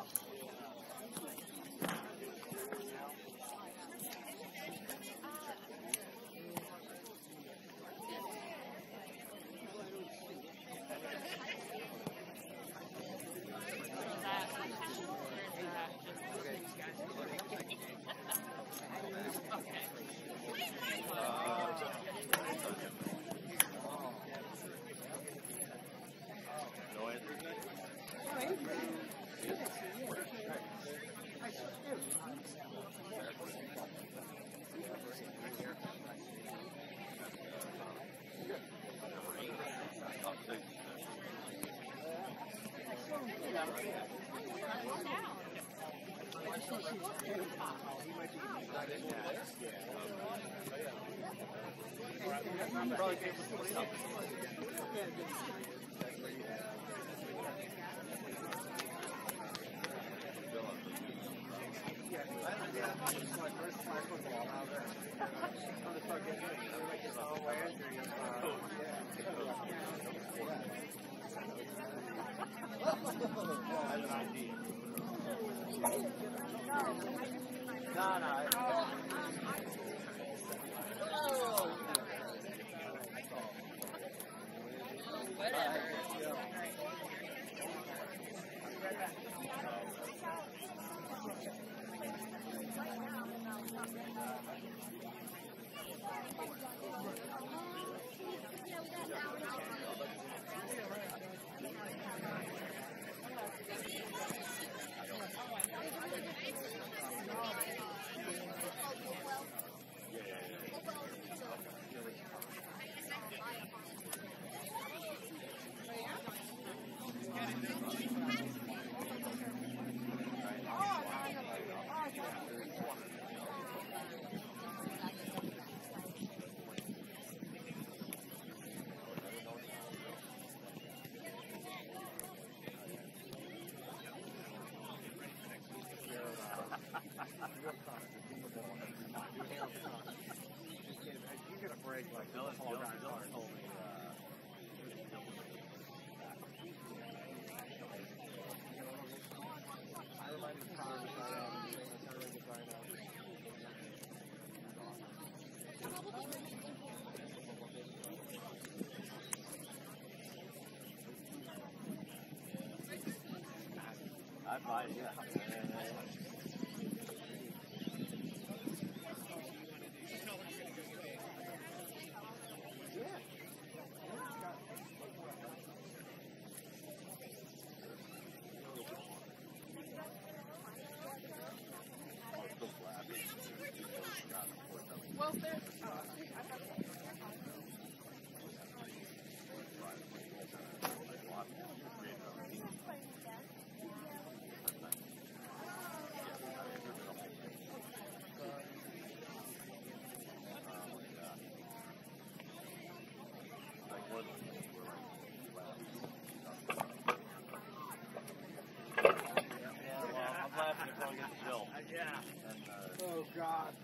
Oh, God.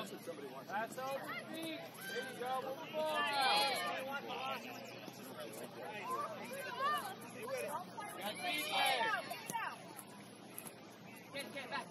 That's over feet. There you go. Move the ball out. Got feet there. Get back.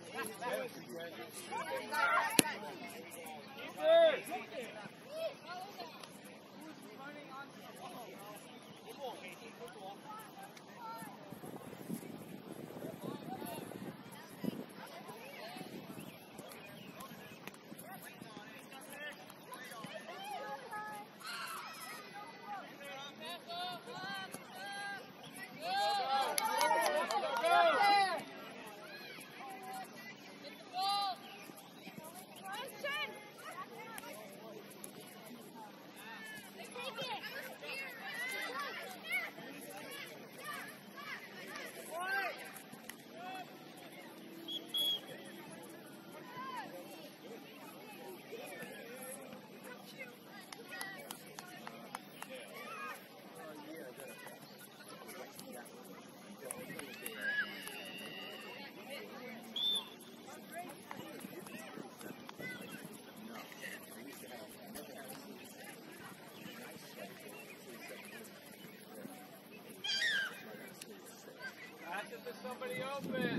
Somebody open.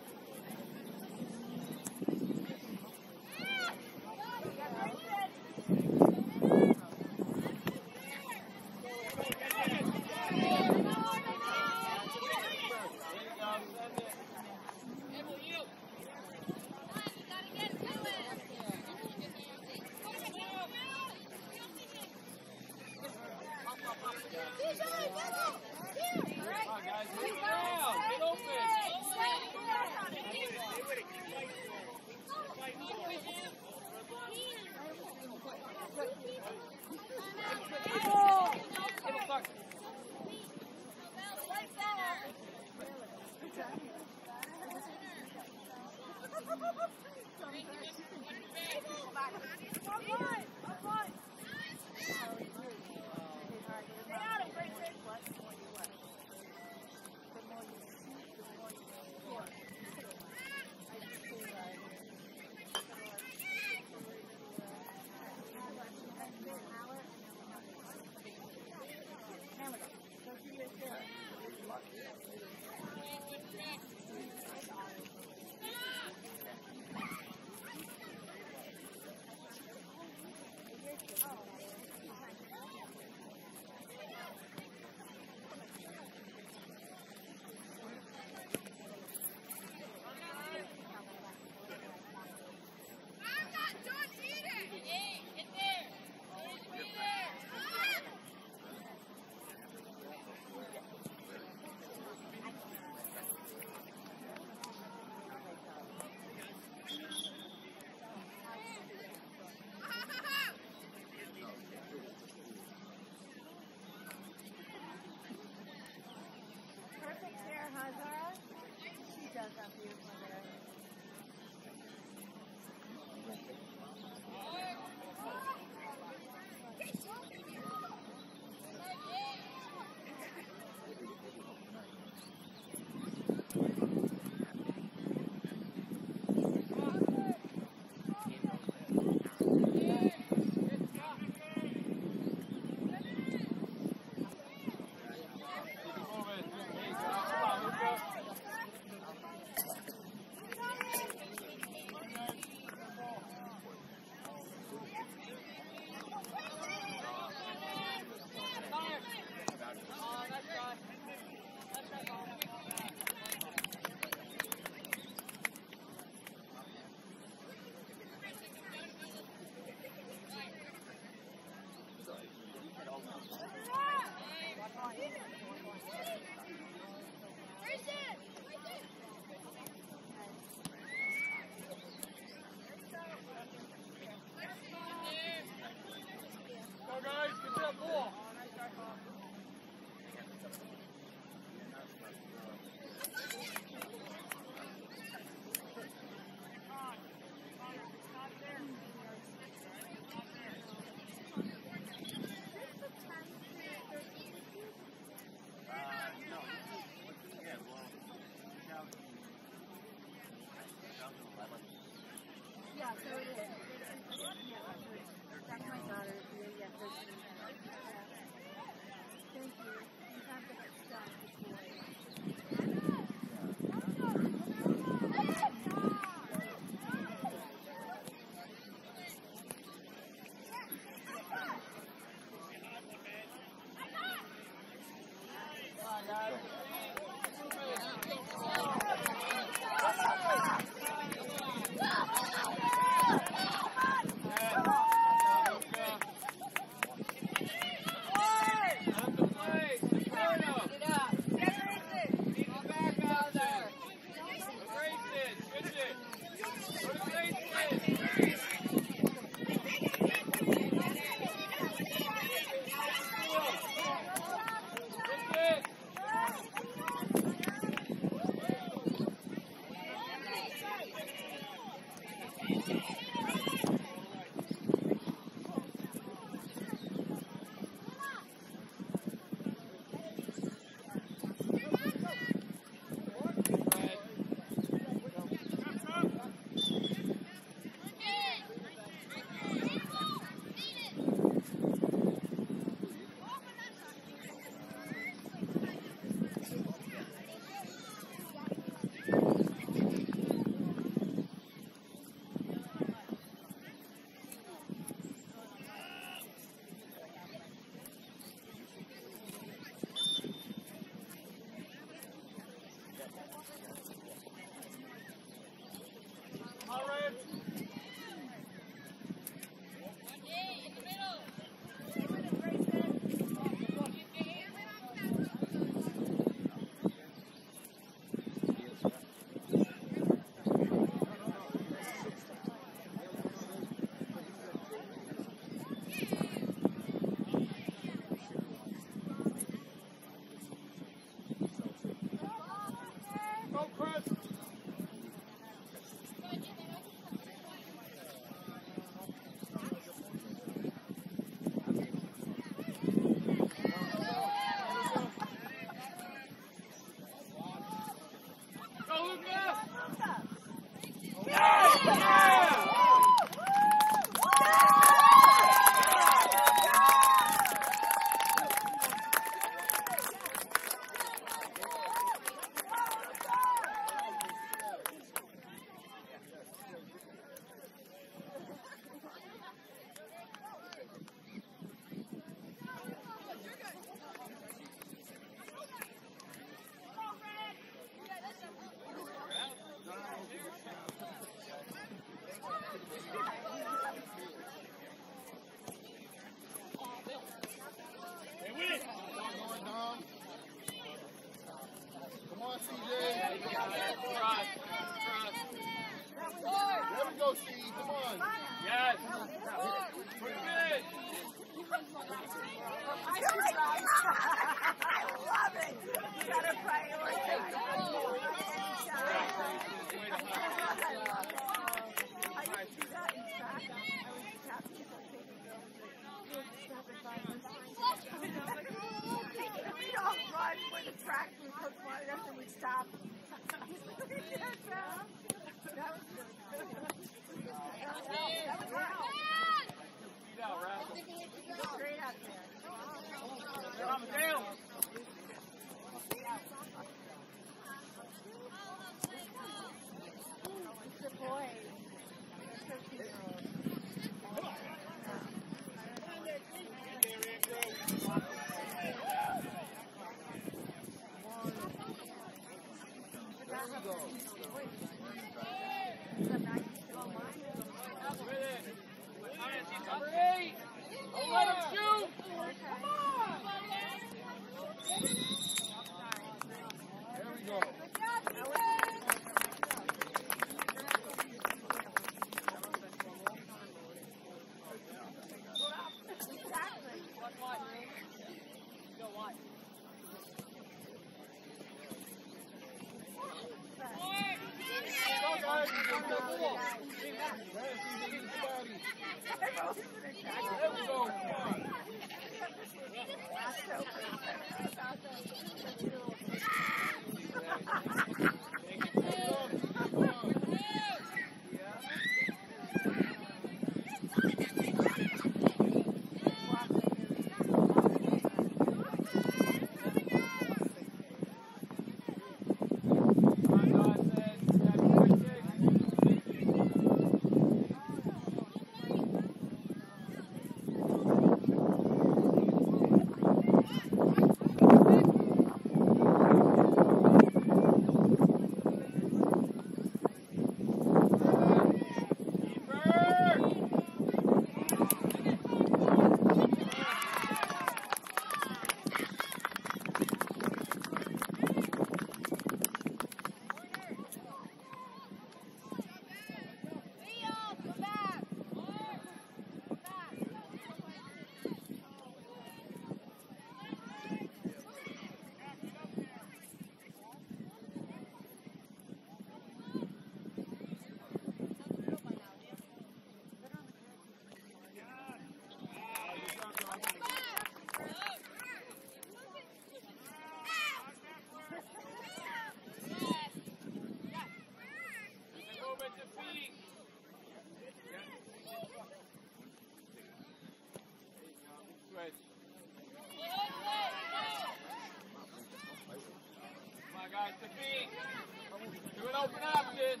feet. Do an open option.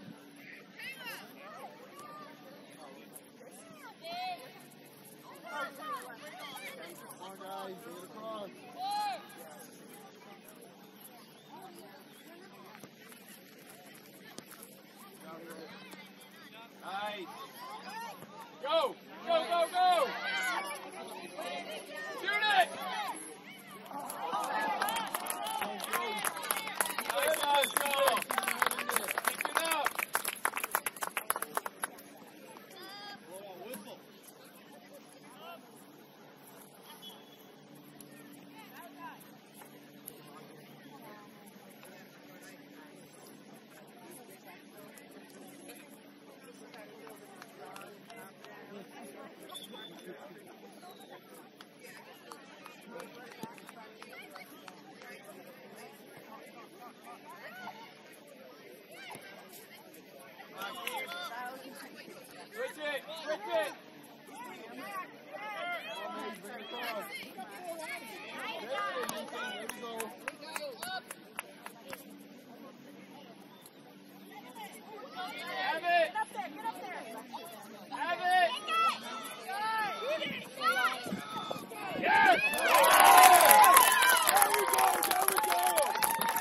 Come on, guys. Get it across. Nice. Go! Go, go, go! Shoot it! Nice, nice, go! Keep it up! Switch it! Switch it! Have it! Have it! Yes! There we go! There we go!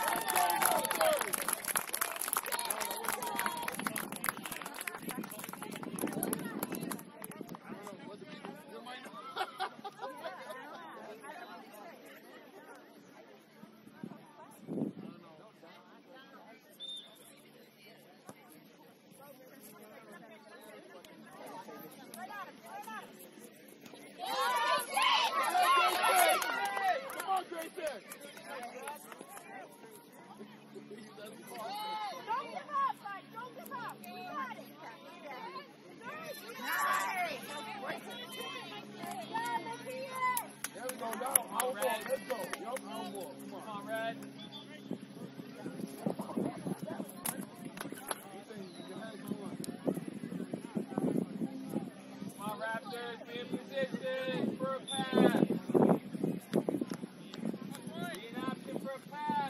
Come on, Grayson! Don't give up, bud. Don't give up. You got it. There we go. Now, our ball. Let's go. Yup, our ball. Come Come on, Red. Come on, Raptors. Be in position for a pass. Be an option for a pass.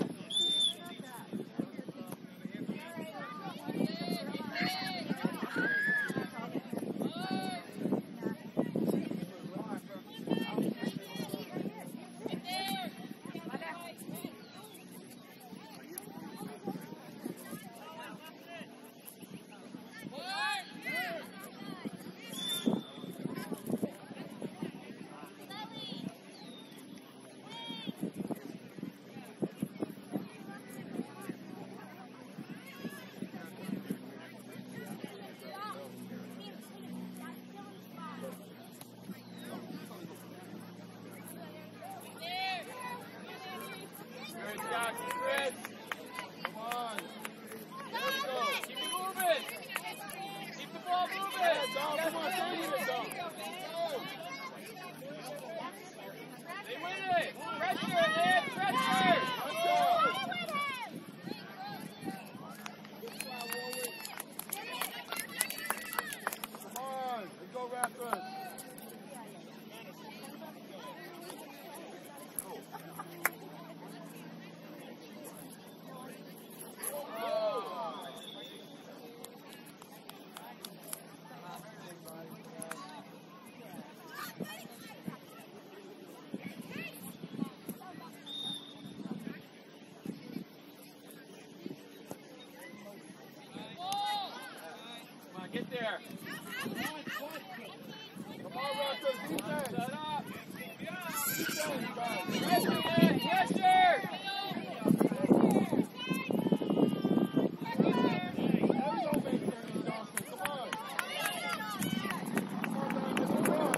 Good job, Chris. Come on. Let's go. Keep it moving. Keep the ball moving. Come on, stay with it, dog. They win it. Pressure, man. Pressure. Let's go. Come on. Let's go, Raptors. Come on, get there. Come on, Raptors. Defense. Shut up. Defense, guys. Pressure, man. Pressure. There we go, baby. Johnson. Come on. Come on, guys. Let's go.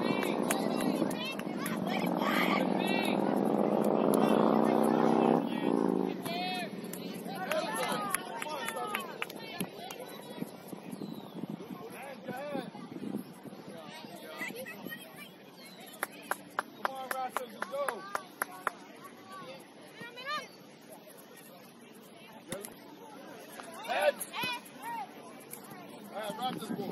Raptors ball.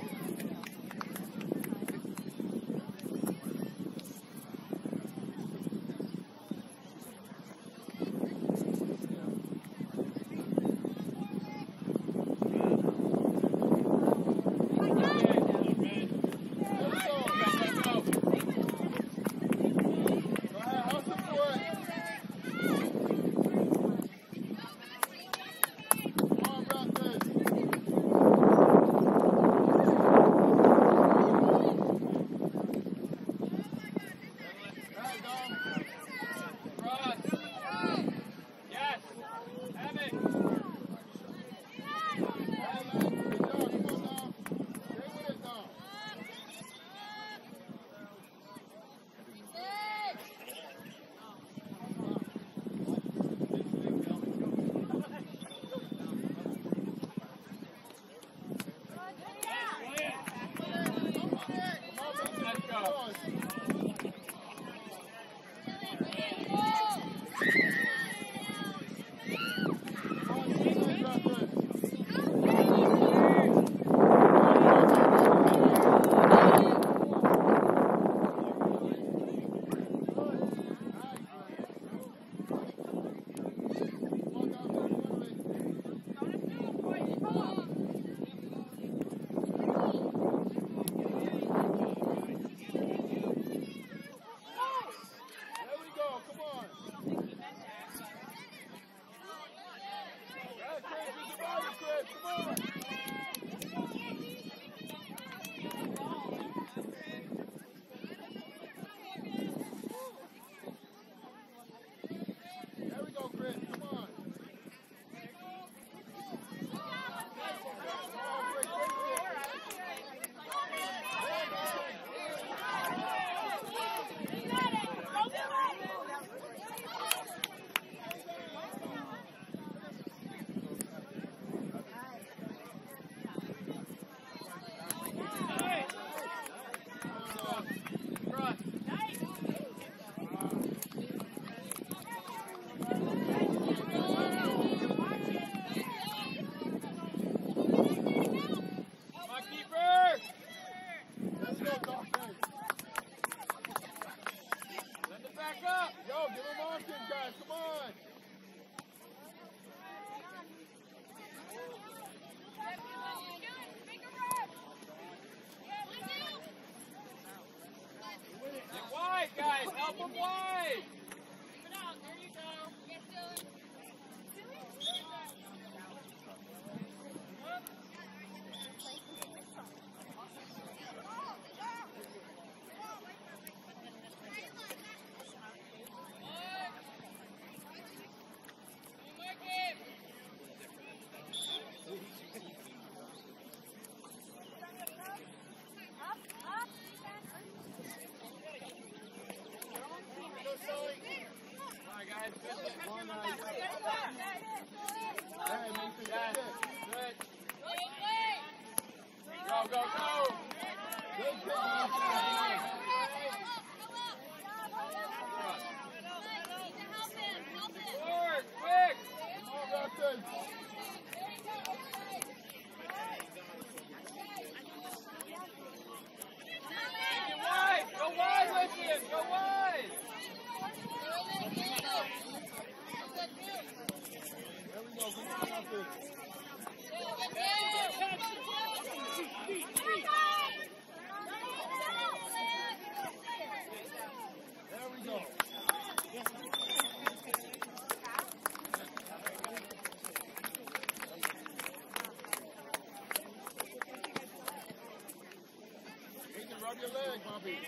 Rub your leg, Bobby.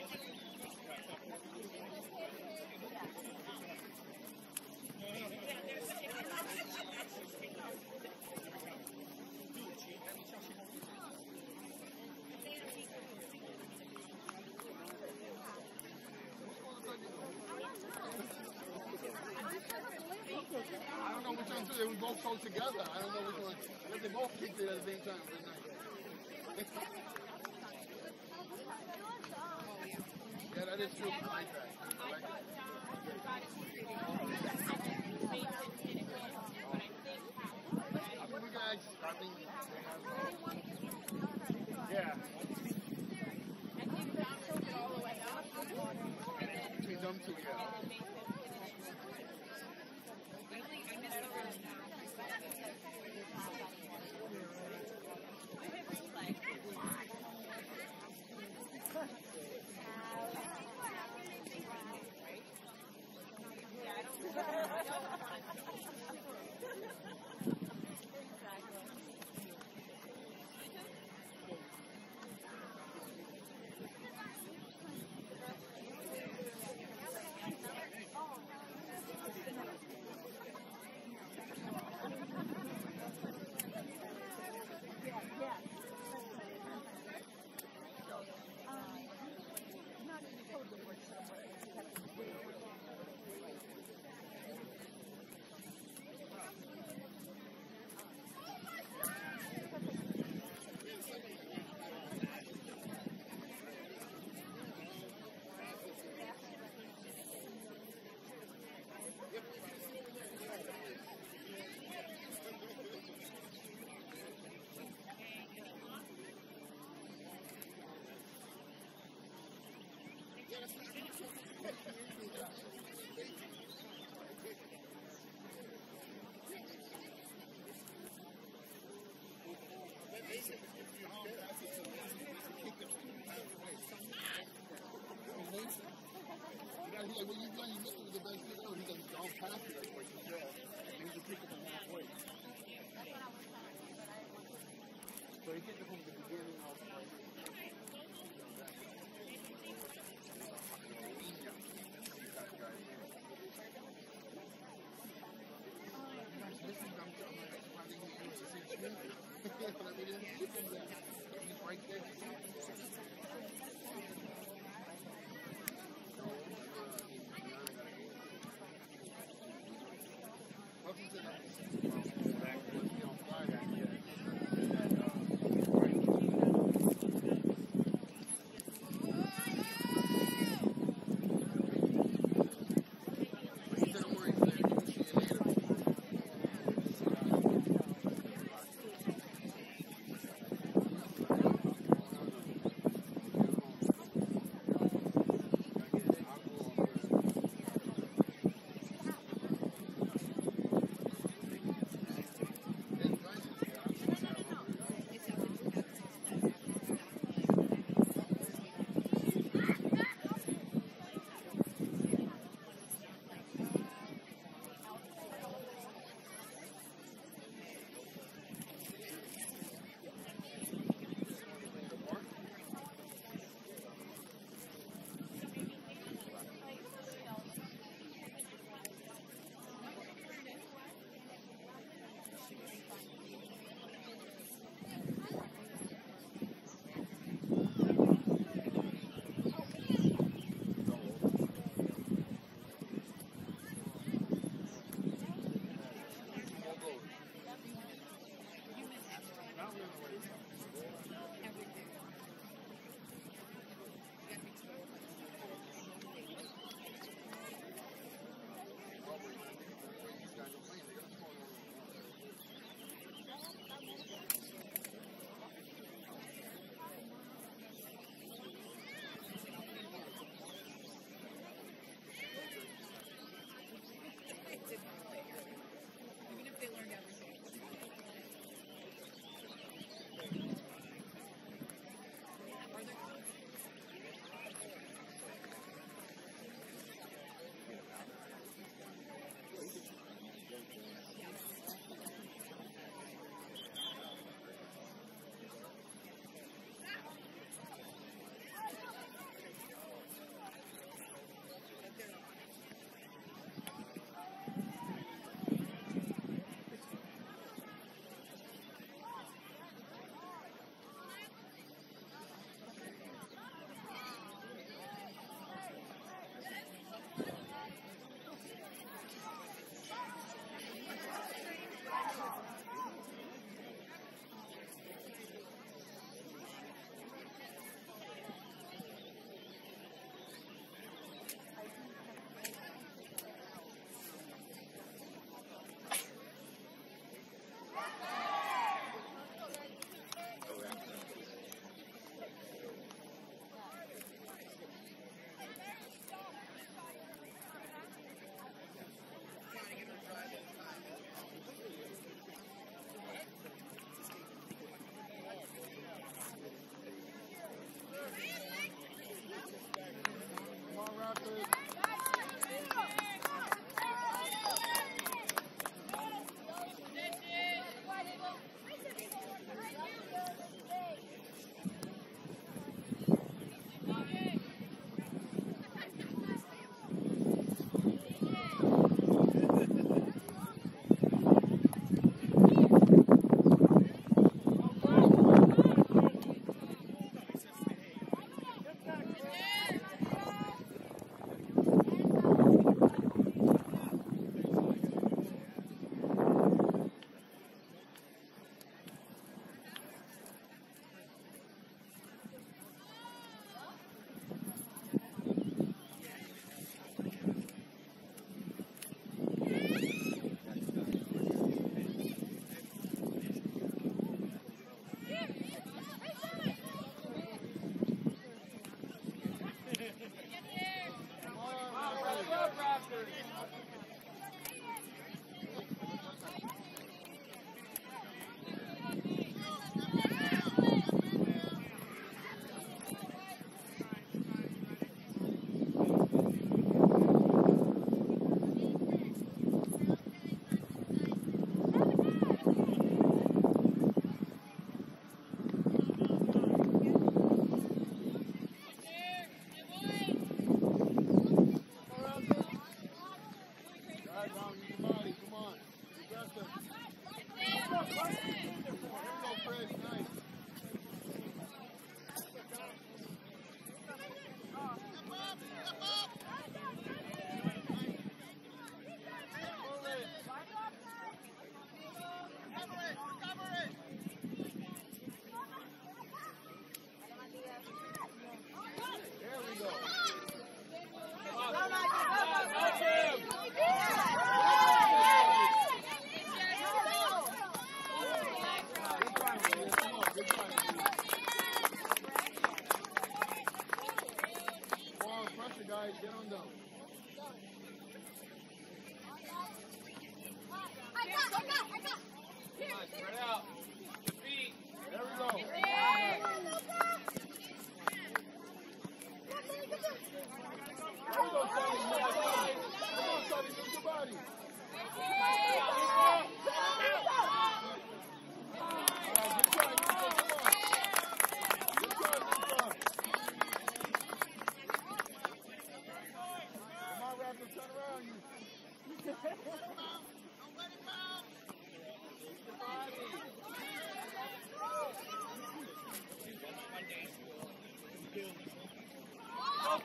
I don't know which one, they were both close together. I don't know which one. I think they both kicked it at the same time. Yeah, that is true. I like that. I like that. I mean, we guys, I think, yeah. Between them two, yeah. When you run, you look at the best thing, he doesn't past it. That's what you said. And you can pick up halfway. So he kicked it from the beginning of right there. Welcome to the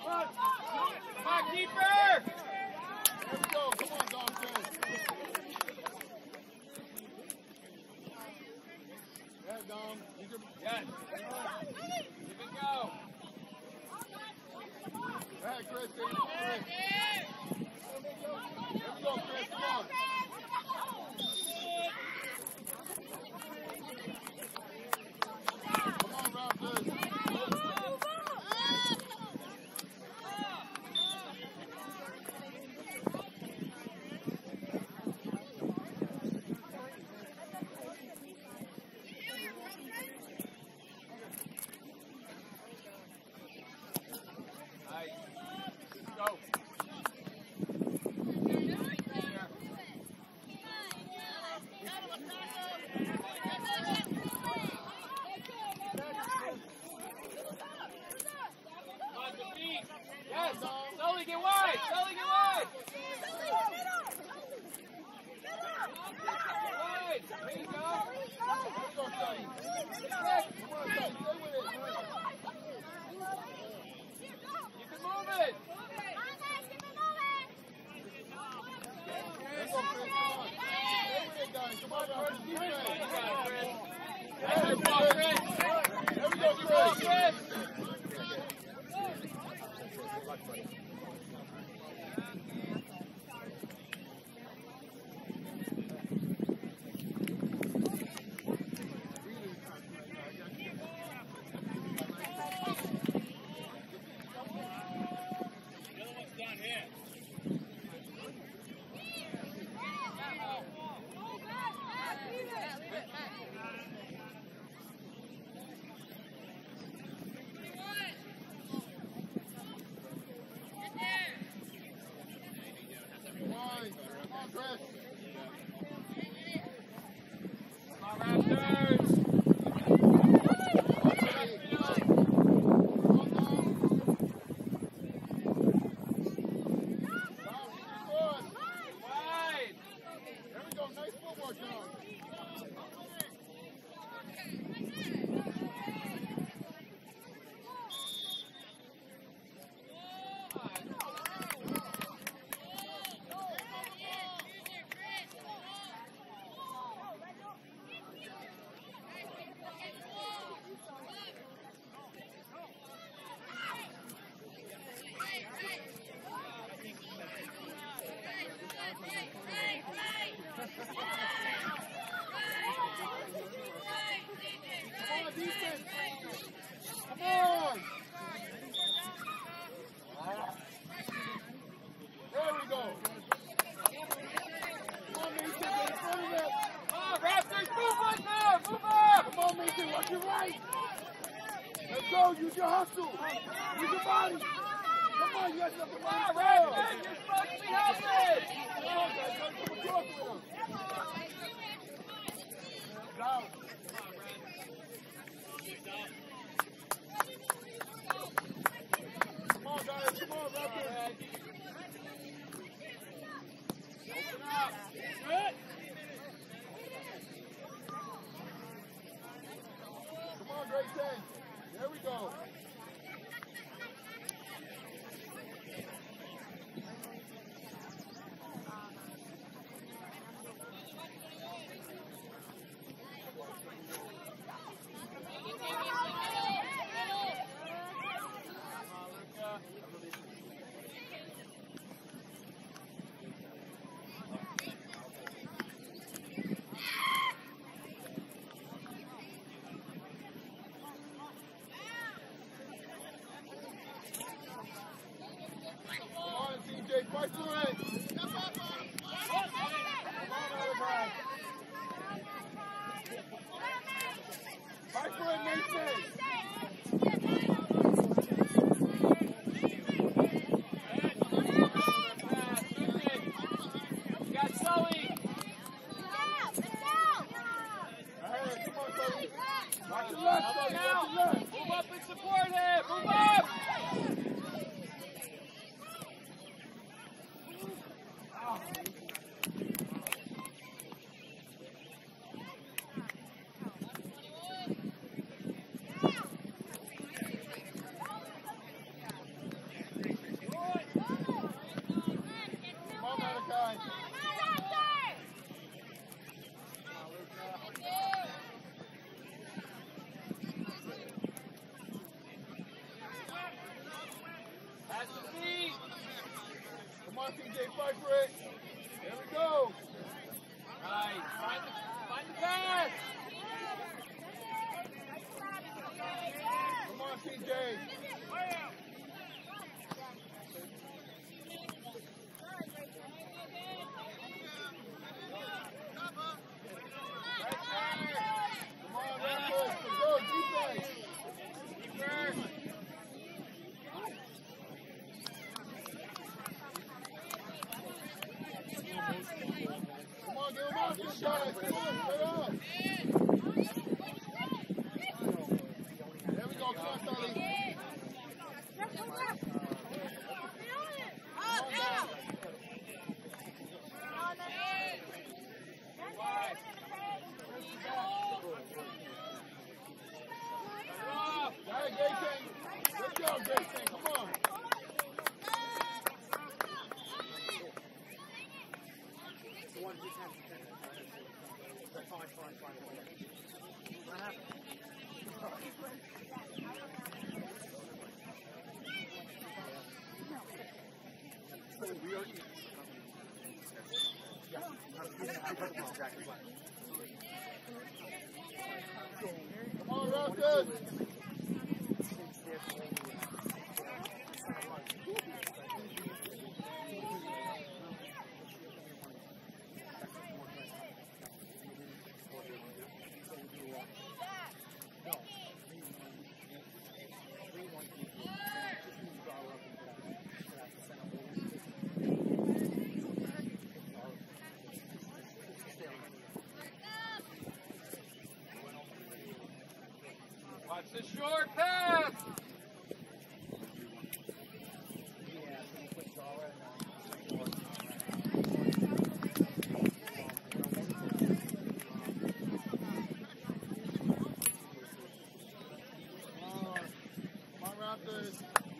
Come on, keeper! There we go. Come on, Dawson. Yeah, Dom. You can... Yes. Keep it go. Hey, Chris. There we go, Chris. Come on. Come on, Raptors. Nice. Go. On the feet. Yes. Sully, get wide. Sully, get wide. Wide. There you go. Keep it moving. Come on, Raptors. You got it, Chris. Hey, Good ball, Chris. there we go, Good ball, Chris. Chris. Come on, Chris. Come on, Raptors. Wide. There we go. Nice footwork, John. Come on, defense. Come on. There we go. Come on, Mason. Get in front of that. Come on, Raptors. Move on now. Move up. Come on, Mason. Watch your right. Let's go. Use your hustle. Use your body. Come on, you got nothing Come on, to Raptors. You're supposed to be helping. Come on, guys. Come across with him. Down. Come on, guys. Come on, Raptors. Open up. Good. Come on, Great 10. There we go. Come on, CJ. Fight for it. Come on, Oliver. Fight for it, Mason. You got Sully. Hey, come on, Sully. Watch your left, Sully. Watch your left. Move up and support him. Move up. on, TJ, fight for it. There we go. Right. Find the pass. Come on, TJ. Come on, Raptors. Let's go, defense. Keeper. Come on, get him off this guy. Come on, stay up. There we go, come on, Sully. Hey, Jason. Good job, Jason. Come on. Come on, Raptors. Watch the short pass. Come on, Raptors.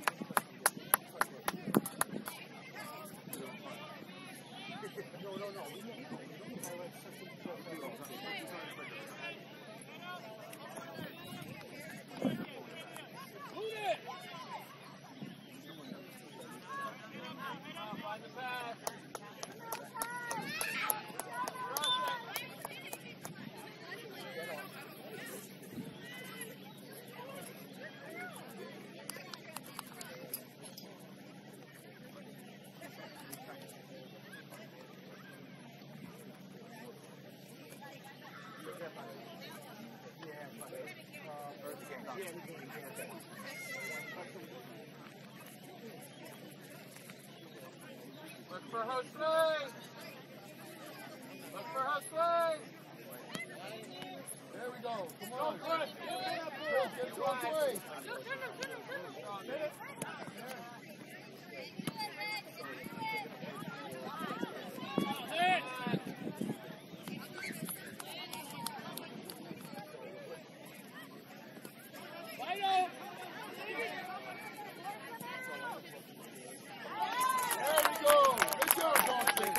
Shoot it. Find the pass. Look for Jose. Look for Jose. There we go. Come Go, on. Chris. Get it one way. Hit. Vital. There we go. Good job, Boston.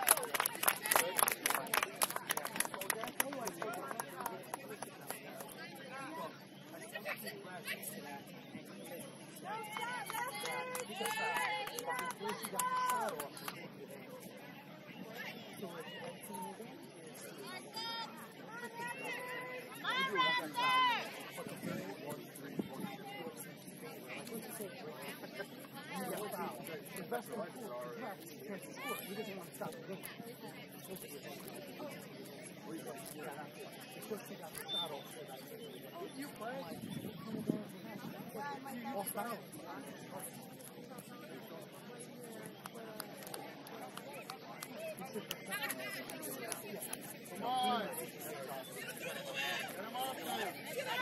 Come on. Get him off there.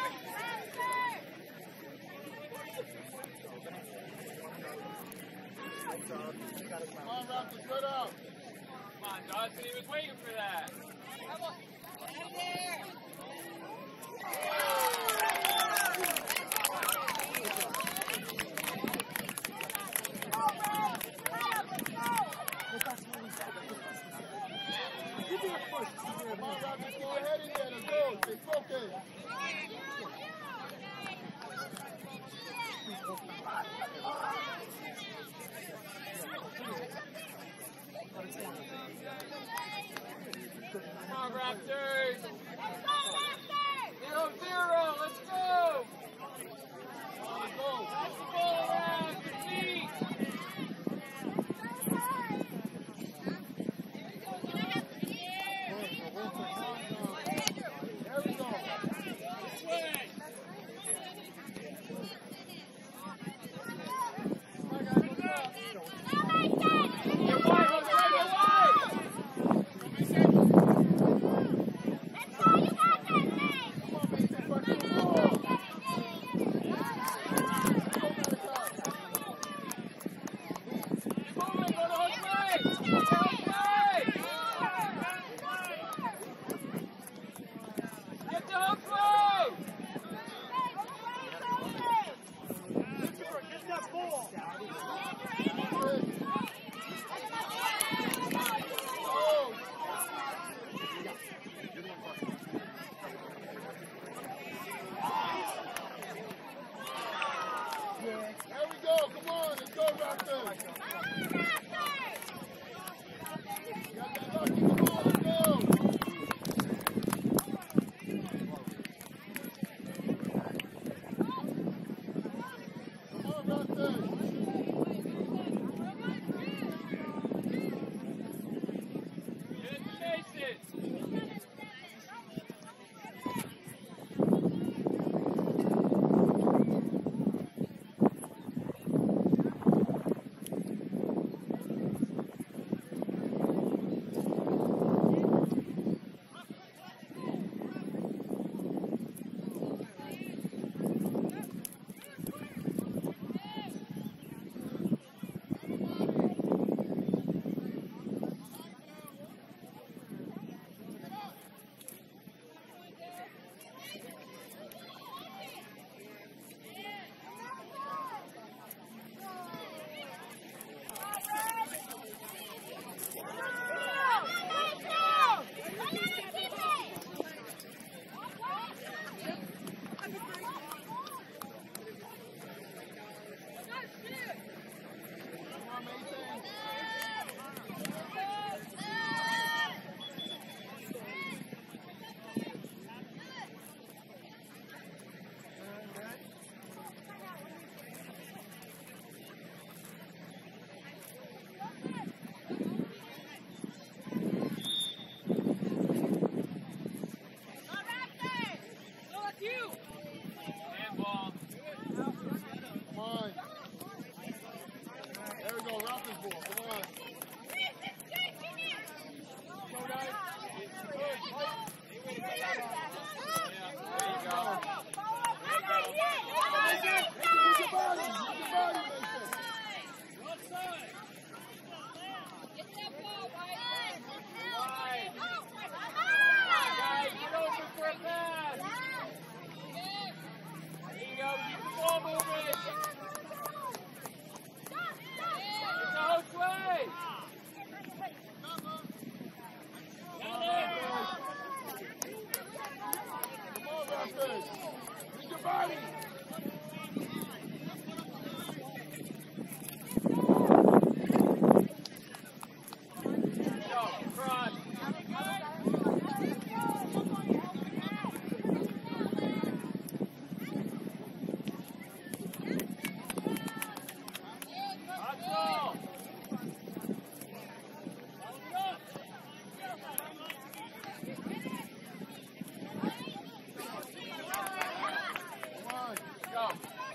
Come on, Raptors, good up. Come on, Dawson. He was waiting for that. Come on, Raptors, go ahead and get him. Go, stay focused. Raptors. Use your body. Go, cross. Hustle. Come on. Go.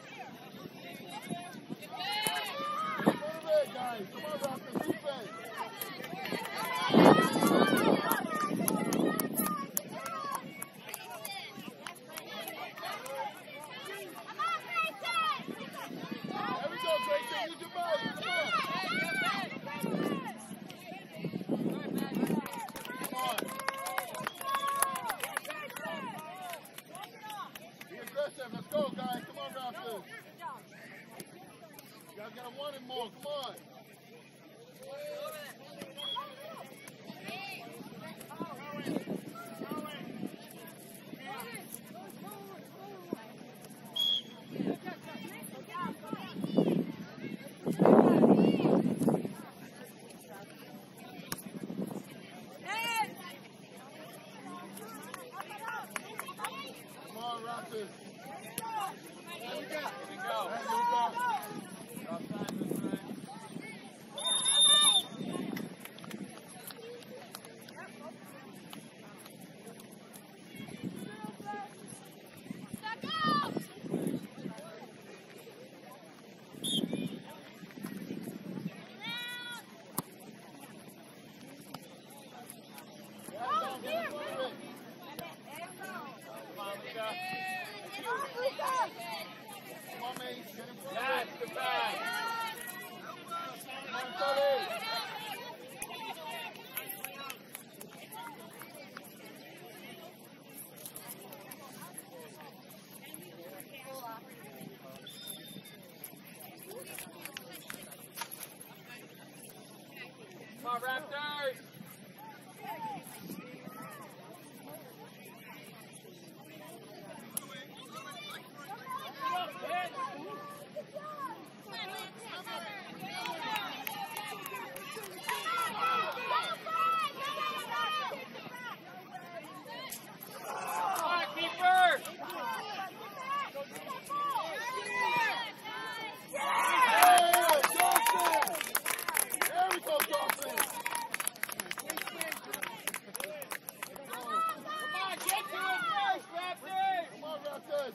Go to bed, guys. Come on, Raptors. Defense. There we go, Grayson. Use your body. Come on. Be aggressive. Let's go, guys. Come on, Raptors. You guys gotta want it more. Come on. Come on, Raptors. Here we go. All right, here we go. Drop time this time. Guys, don't get in front of it. Come on, Luka. Come on, Mace. Get in front of That's it. the bag. Come on, Sully. Come on, Raptors. Come on, keeper. Hey, Johnson. There we go, Johnson. Come on, get to it first, Raptors. Come on, Raptors.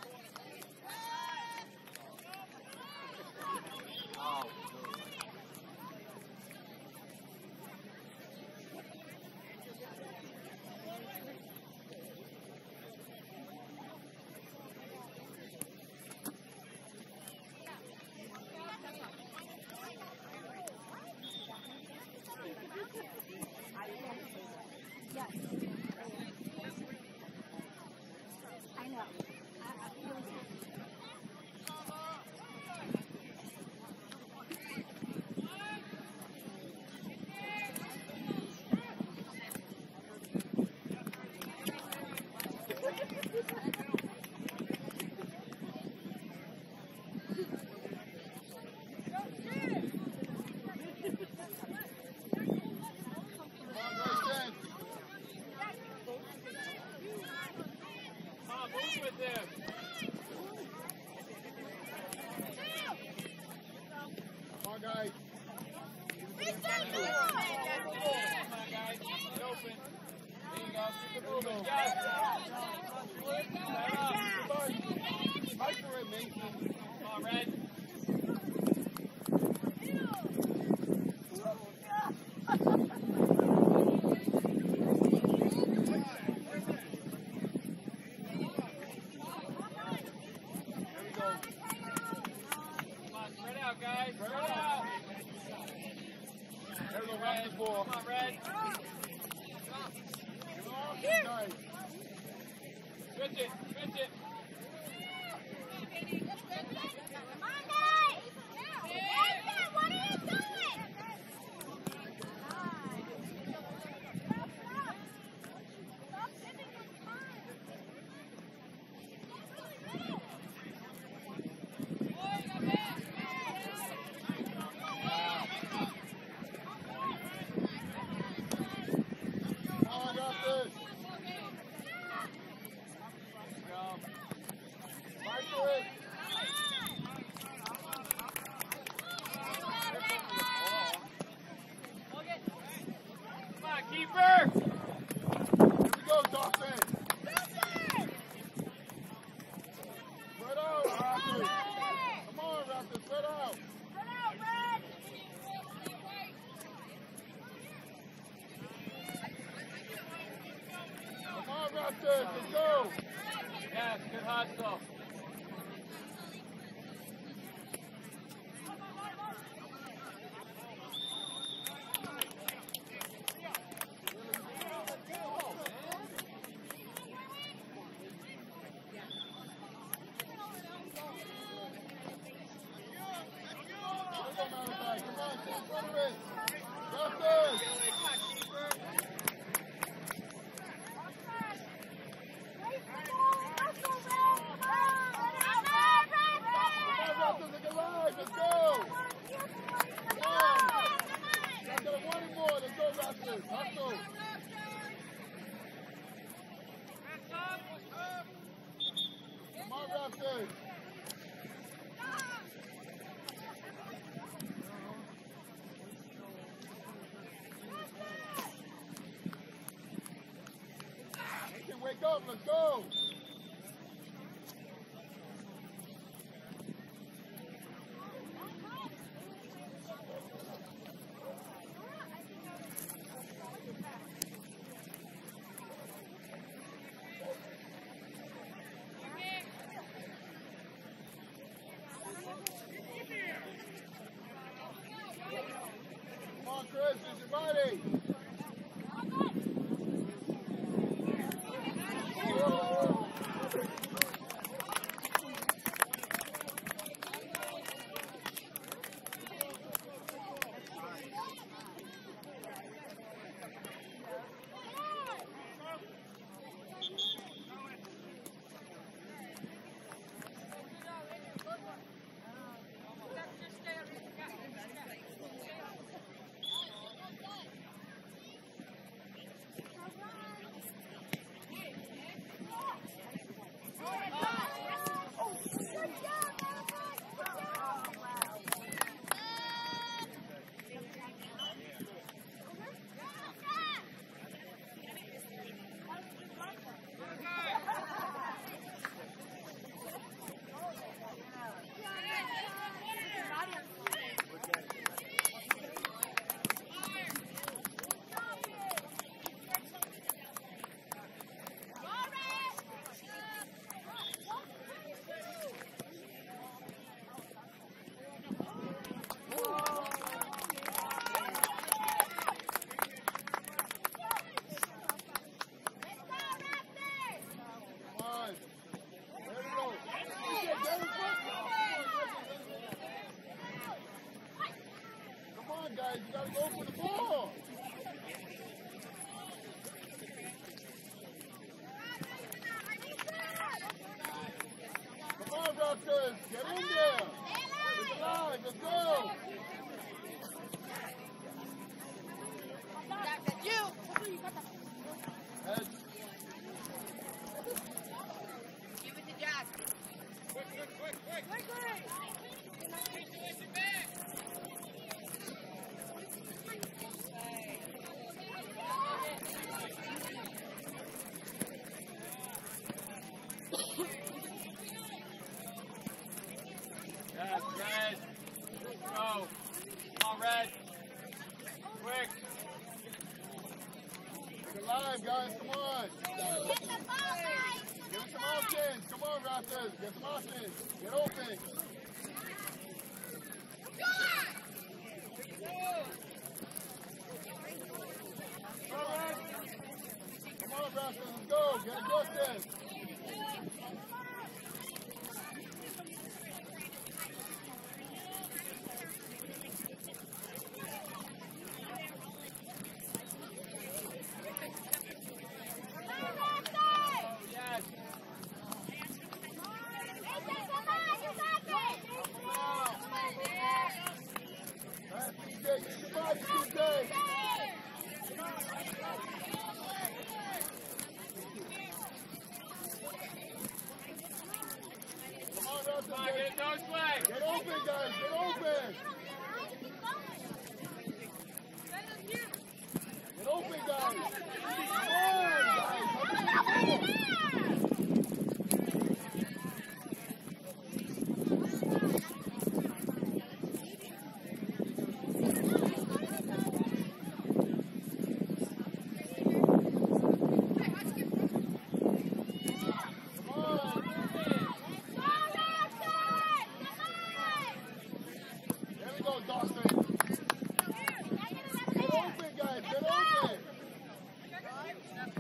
I know. Come on, Grayson. Come on, move with him. Come on, guys. Come on, guys. Get open. There you go. Keep it moving. Yes. Fight for it, Mason. Come on, Red. There we go. Come on, spread out, guys. Spread out. There we go, Red. Raptors ball. Come on, Red. Give it off, you guys. Switch it. Switch it. What are you doing? Stop hitting the time. Wake up, let's go! Come on, Chris, use your body! Guys, you gotta go for the ball. Come on, Raptors, get in there. It's alive, let's go. Head. Give it to Jack. Quick. Red. Go. Come on, Red. Quick. It's alive, guys, come on. Get the ball, guys. Get some options. Come on, Raptors, get some options. Get open. Come on, Raptors, let's go. Get it Justin. Get open, guys, get open! Get open, guys! Come on, guys! Dawson. Get open, guys, get open!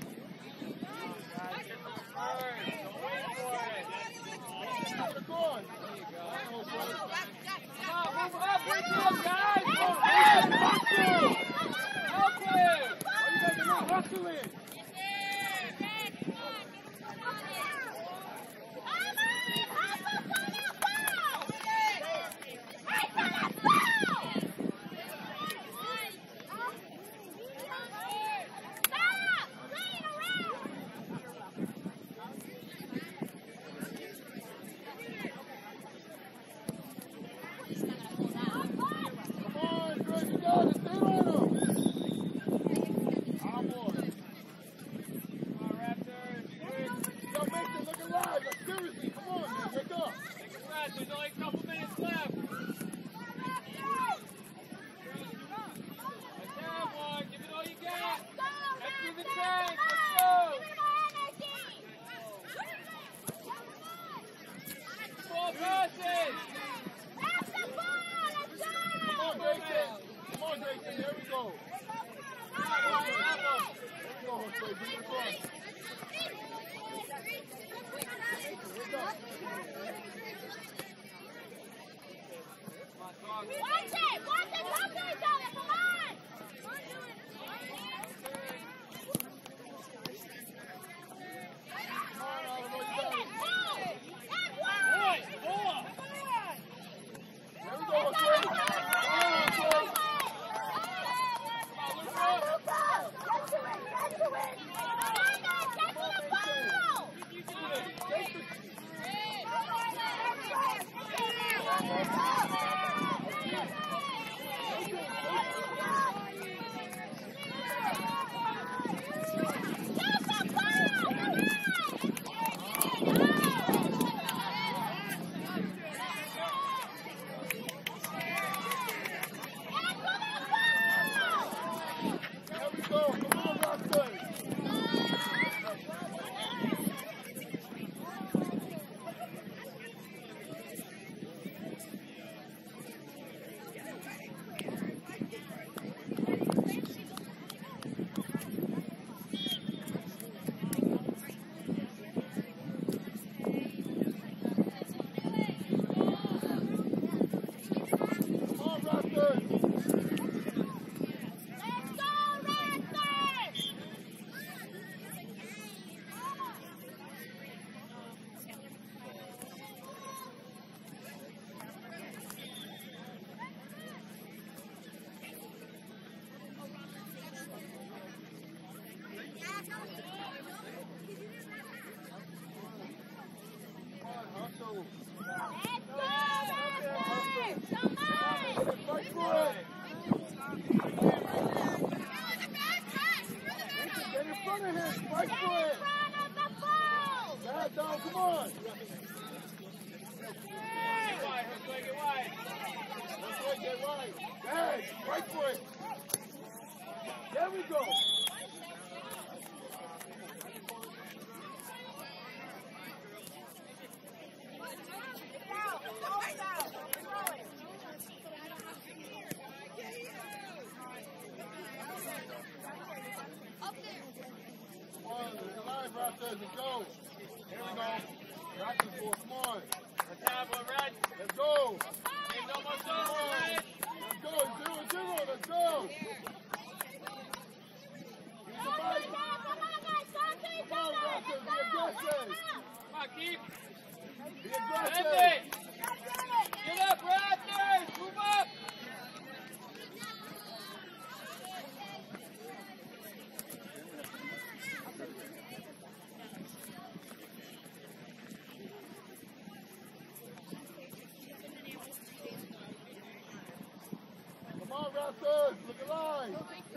Look alive!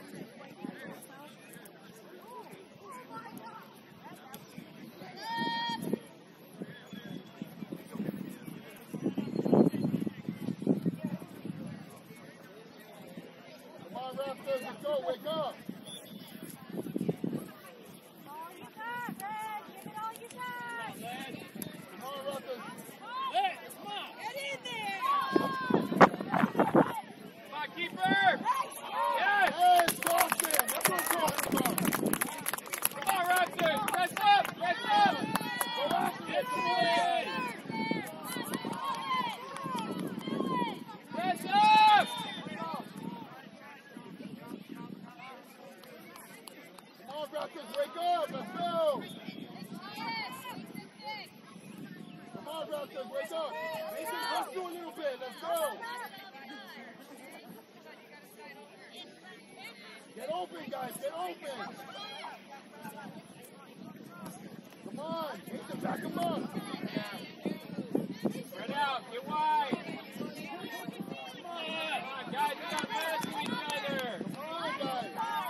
Come on, Raptors, let's go, wake up! All you got, man. Give it all you got. Come on, Raptors! Hey, come on! Get in there. Come on, keeper! Yes! Hey, Dawson! That's what I'm talking about! Come on, Raptors! Press up! Press up! Go Raptors! Get the way! Press up! Come on, Raptors, wake up! Let's go! Come on, Raptors, wake up! Mason, let's do a little bit. Let's go! Get open, guys. Get open. Come on. Mason, back him up. Spread out. Get wide. Come on, guys. We got to pass to each other. Come on, guys.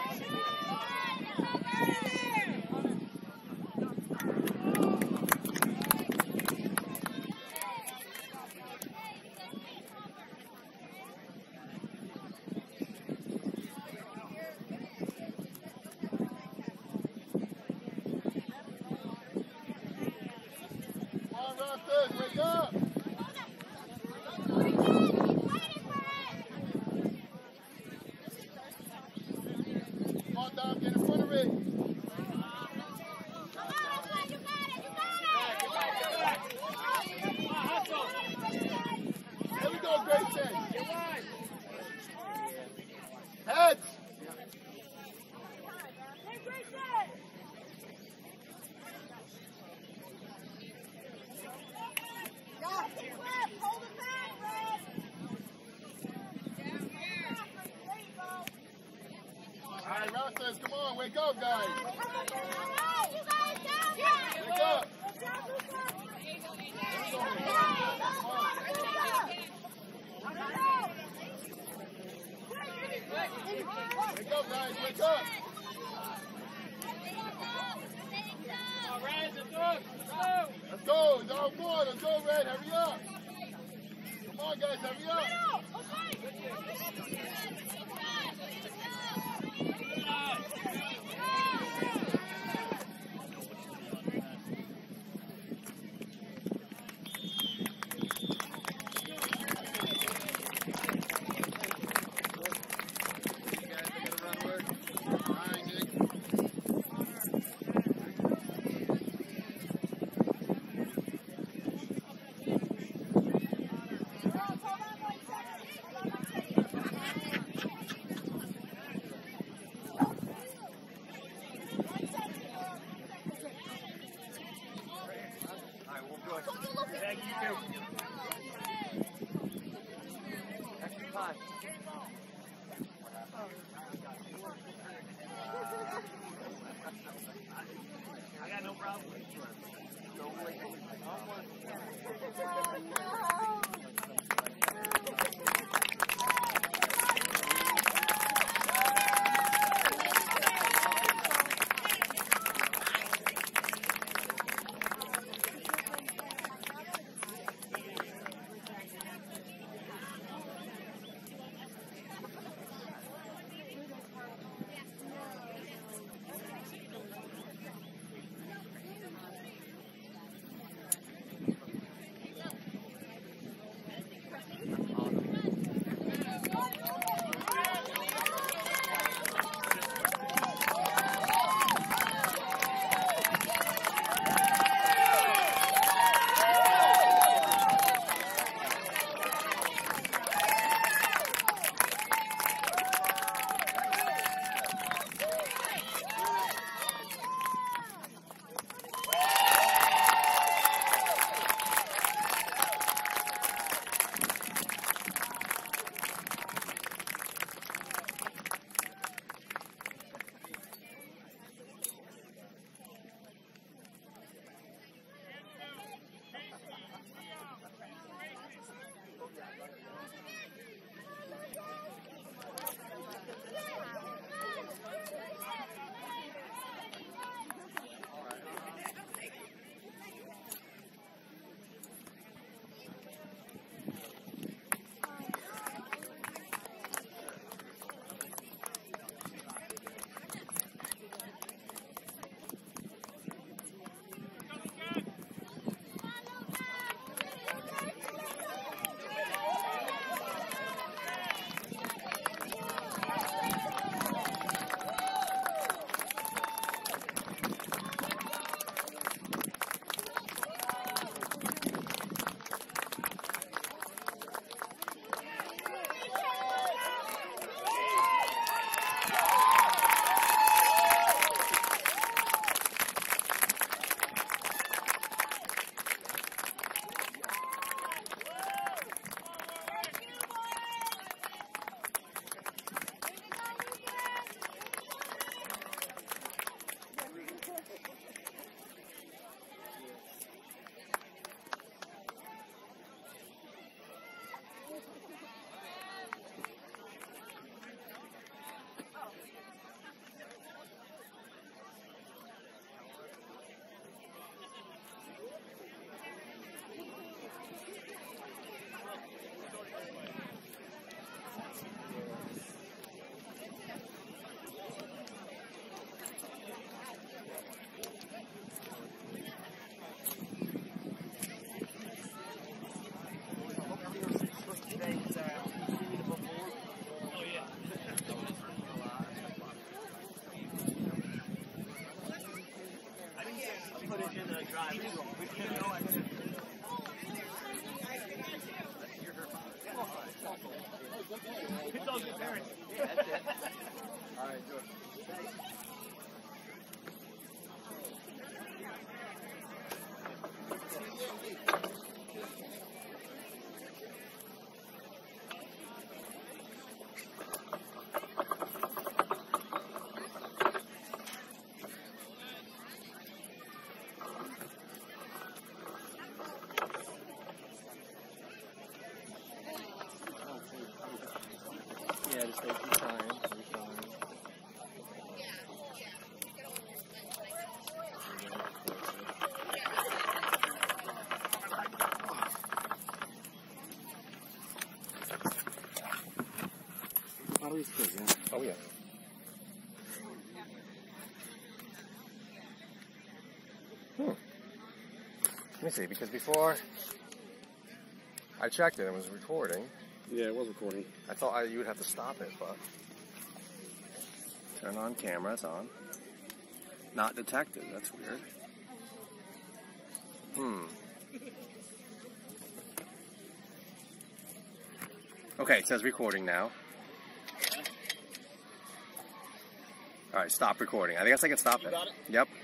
Raptors, wake up! Come on, Dom, get in front of it. There we go, Grayson. Heads. All right, Raptors, come on, wake up, guys. Wake up. wake up. Let's go. It's all good. Let's go, Red. Hurry up. Come on, guys. Hurry up. I got no problem. Yeah, just take your time. You're fine. It's good, yeah. Oh, yeah. Let me see, because before I checked it, it was recording. Yeah, it was recording. I thought you would have to stop it, but turn on camera, it's on. Not detected, that's weird. Okay, it says recording now. Alright, stop recording. I guess I can stop it. got it? Yep.